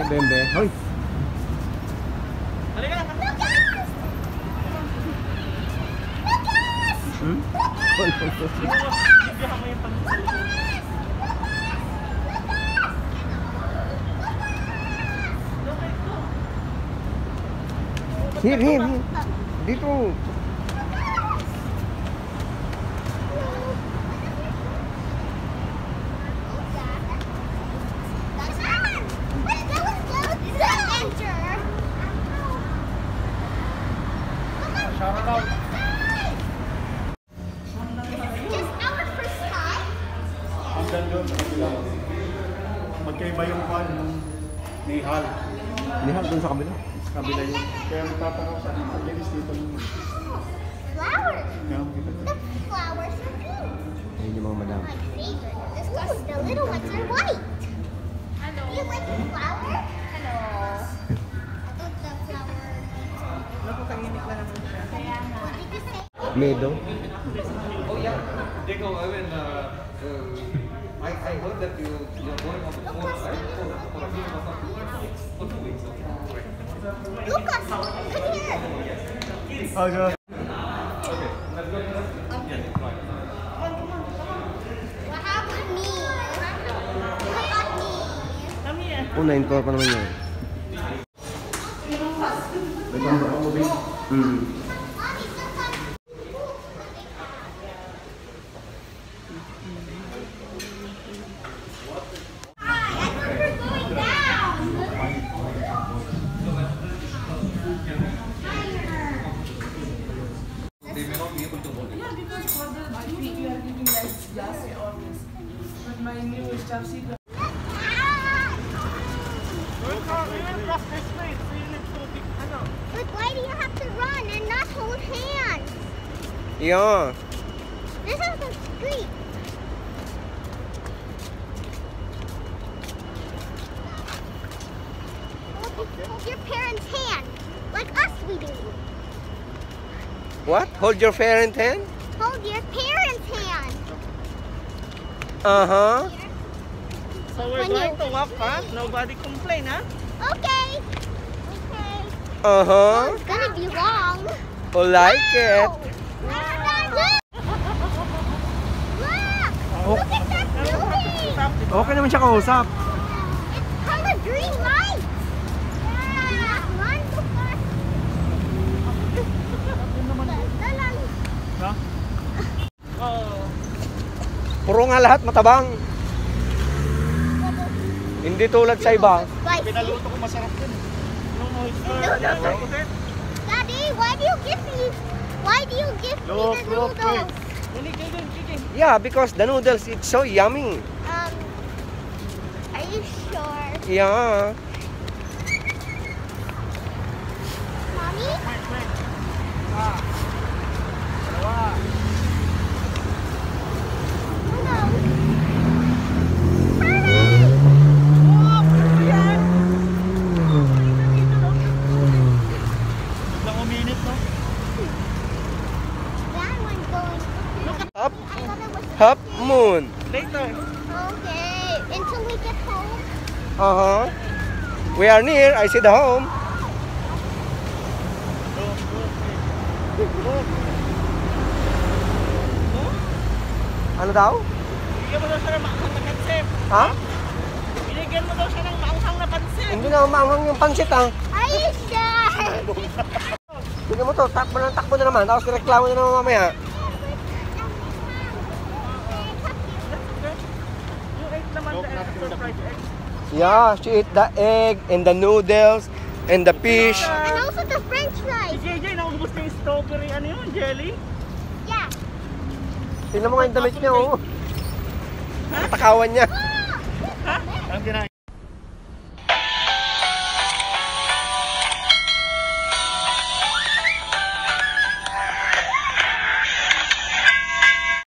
Bembe. Hoy! Halika na! Lucas! Lucas! Hmm? Bibigyan mo yung pangsalita. Here. Dito. Shout out! Just our first time. Hanggang doon sa kabila. Magkaiba yung pan ng Nihal. Nihal dun sa kabila. Sa kabila yun. Kaya nagtatanaw sa pag-inis dito yung Flowers. kita. The flowers are blue. Ayun yung mga madam. My favorite. This because the little ones are white. Hello. Do you like the flower? Hello. I thought the flower. Napakahimik na naman siya. Kaya nga. What did you say? Meadow. Oh yeah, Diego, I mean, I heard that you're going on the phone, right? For a few months, for 2 weeks. Lucas, come here. Oh, God. Okay, let's go. Yes, right. What happened to me? Look at me. Kami eh. Unahin ko pa naman yun. Nagtatanaw mo din. Hmm. Mommy, sometimes. I thought we were going down. They may not be able to hold it. Yeah, because for the feet you are giving like glass always. But my new stuff, see the We'll cross this way. So you need to be, ano? But why do you have to run and not hold hands? Yeah. This is the street. Hold your parents' hand, like us we do. What? Hold your parent hand? Hold your parents' hand. Uh-huh. So we're When going you- to walk, ha? Nobody complain, ha? Okay. Okay. Uh-huh. It's gonna be long. I like it. Look! Look at that building! Stop, di ba? Okay naman siya kausap. It's color green light! Yeah! Run so fast! Dalang. Ha? Oh. Puro nga lahat matabang. Hindi tulad sa iba. Spicy. Pinaluto ko masarap din. No moisture. Daddy, why do you give me the Look, noodles? wait. Yeah, because the noodles, it's so yummy. Are you sure? Yeah. Mommy? No. Lang uminit, no? That one's going. Up, I thought it was. half moon. Later. Okay. Until we get home. Uh-huh. We are near. I see the home. Ano daw? Bigyan mo daw siya ng maanghang na pansit. Ha? Binigyan mo daw siya ng maanghang na pansit. Hindi na umanghang yung pansit, ha? Are you sure? Tignan mo to, takbo na naman. Tapos reklamo na naman mamaya. You ate naman the extra fried egg. Yeah, she ate the egg and the noodles and the fish. And also the French Si fries. JJ, naubos niya yung strawberry, ano yun, jelly? Yeah. Tignan mo nga yung damit niya, oh. Takawan niya. Ha? Ang